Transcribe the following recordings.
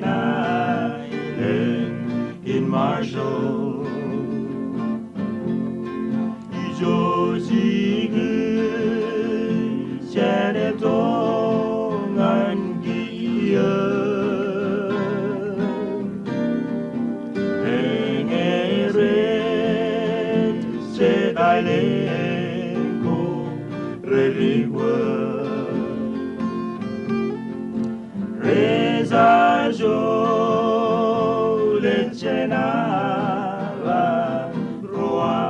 Island in Marshall. 이 조직을 세대 동안 기억 행해ret 세달랭고 reliquo Resajo lecena la roa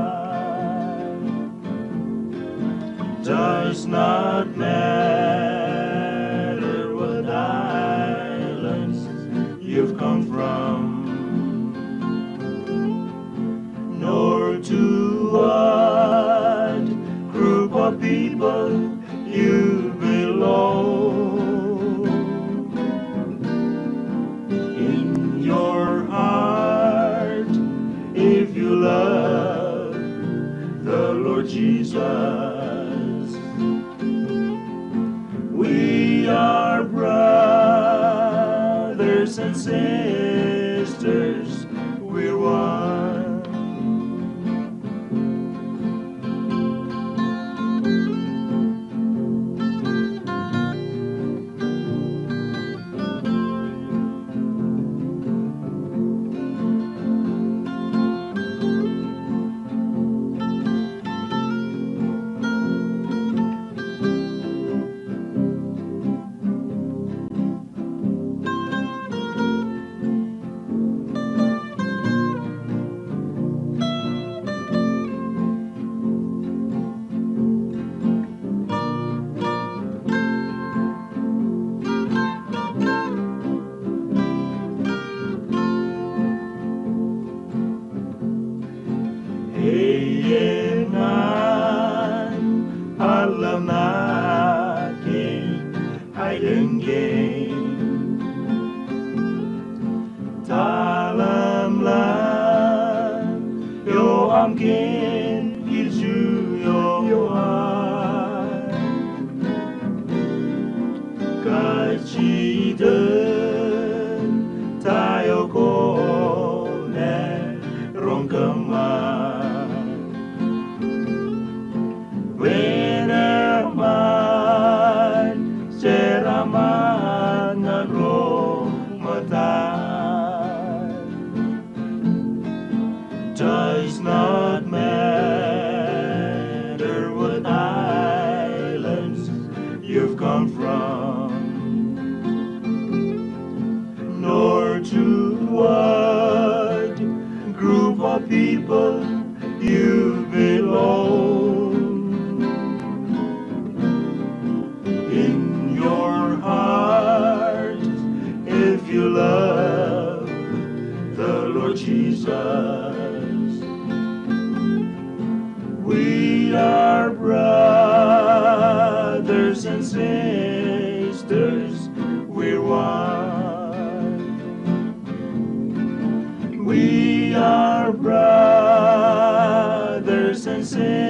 does not matter what islands you've come from, nor to what group of people you belong. In your heart, if you love the Lord Jesus, we are brothers and sisters, we're one. Hayengan alam natin ay denggeng talamlan yo amkin ilju yo han kachidan tayo ko ne rongkaman Weneraman seraman nagromatan does not matter what islands you've come from, nor to what group of people you belong. In your heart, if you love the Lord Jesus, we are brothers and sisters, we're one. We are brothers and sisters.